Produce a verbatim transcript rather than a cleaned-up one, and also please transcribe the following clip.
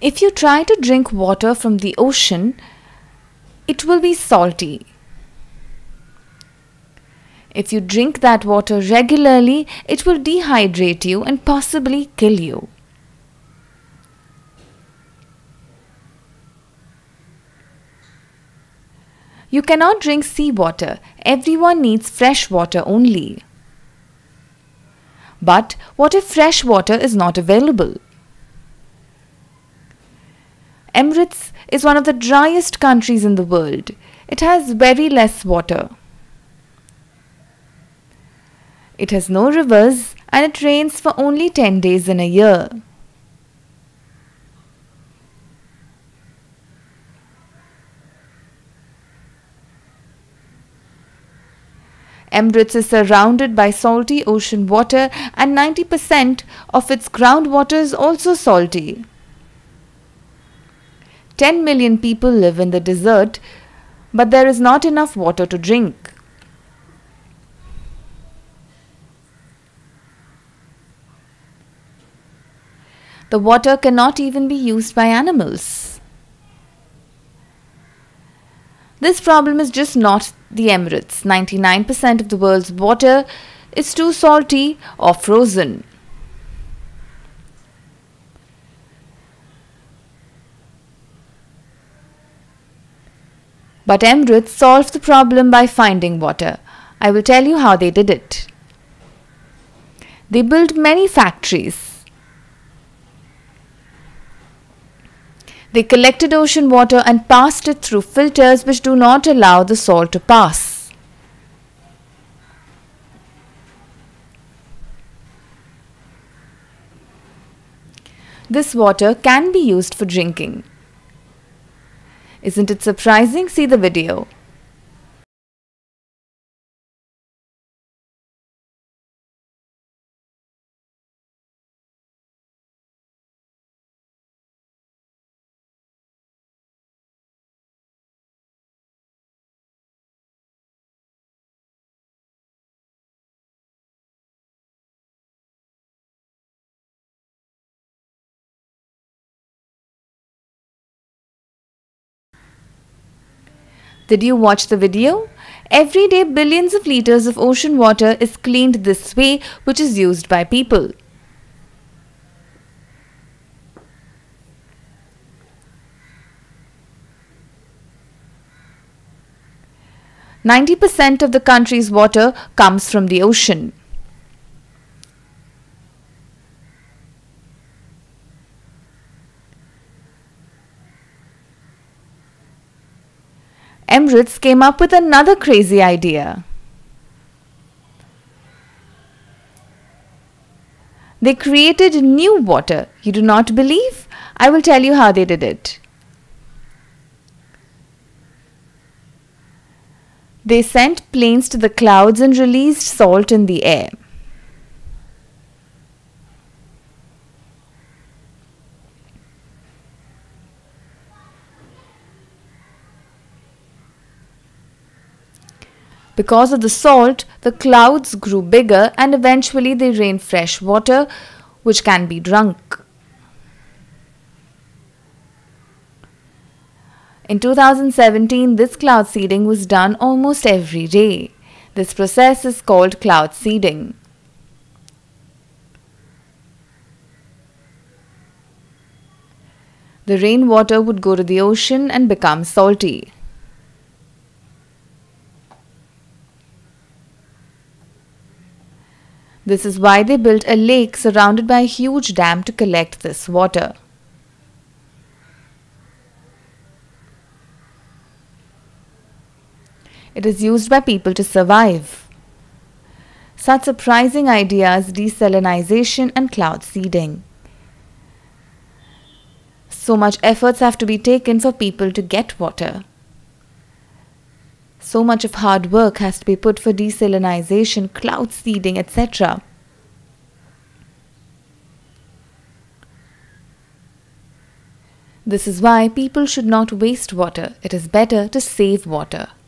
If you try to drink water from the ocean, it will be salty. If you drink that water regularly, it will dehydrate you and possibly kill you. You cannot drink seawater. Everyone needs fresh water only. But what if fresh water is not available? Emirates is one of the driest countries in the world. It has very less water. It has no rivers and it rains for only ten days in a year. Emirates is surrounded by salty ocean water and ninety percent of its groundwater is also salty. ten million people live in the desert, but there is not enough water to drink. The water cannot even be used by animals. This problem is just not the Emirates. ninety-nine percent of the world's water is too salty or frozen. But Emirates solved the problem by finding water. I will tell you how they did it. They built many factories. They collected ocean water and passed it through filters which do not allow the salt to pass. This water can be used for drinking. Isn't it surprising? See the video. Did you watch the video? Every day billions of liters of ocean water is cleaned this way, which is used by people. ninety percent of the country's water comes from the ocean. Emirates came up with another crazy idea. They created new water. You do not believe? I will tell you how they did it. They sent planes to the clouds and released salt in the air. Because of the salt, the clouds grew bigger and eventually they rained fresh water which can be drunk. In two thousand seventeen, this cloud seeding was done almost every day. This process is called cloud seeding. The rainwater would go to the ocean and become salty. This is why they built a lake surrounded by a huge dam to collect this water. It is used by people to survive. Such surprising ideas, desalinization and cloud seeding. So much efforts have to be taken for people to get water. So much of hard work has to be put for desalinization, cloud seeding, et cetera. This is why people should not waste water. It is better to save water.